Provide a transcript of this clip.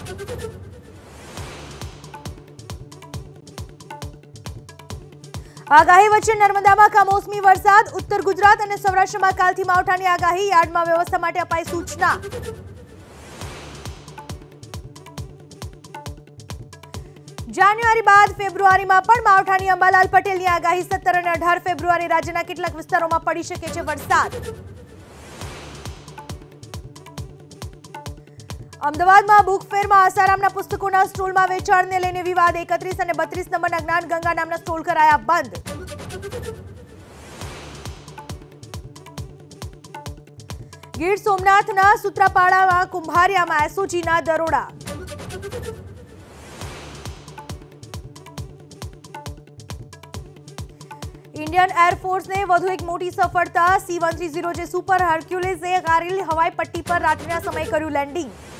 આગાહી વચ્ચે નર્મદામાં કમોસમી વરસાદ, ઉત્તર ગુજરાત અને સૌરાષ્ટ્રમાં કાલથી માવઠાની આગાહી, યાર્ડમાં વ્યવસ્થા માટે અપાઈ સૂચના। જાન્યુઆરી બાદ ફેબ્રુઆરીમાં પણ માવઠાની અંબાલાલ પટેલની આગાહી, 17 અને 18 ફેબ્રુઆરી રાજ્યના કેટલાક વિસ્તારોમાં પડી શકે છે વરસાદ। અમદાવાદમાં બુક ફેરમાં આસારામના પુસ્તકોના સ્ટોલમાં વેચાણને લઈને વિવાદ, 31 અને 32 નંબરના જ્ઞાન ગંગા નામના સ્ટોલ કરાયા બંધ। ગીર સોમનાથના સૂત્રાપાડામાં કુંભારિયામાં એસઓજીના દરોડા। इंडियन एयरफोर्स ने વધુ એક મોટી સફળતા, C-130 જે સુપર હર્ક્યુલિસે કારેલી હવાઈ પટ્ટી પર રાત્રિના સમયે કર્યું લેન્ડિંગ।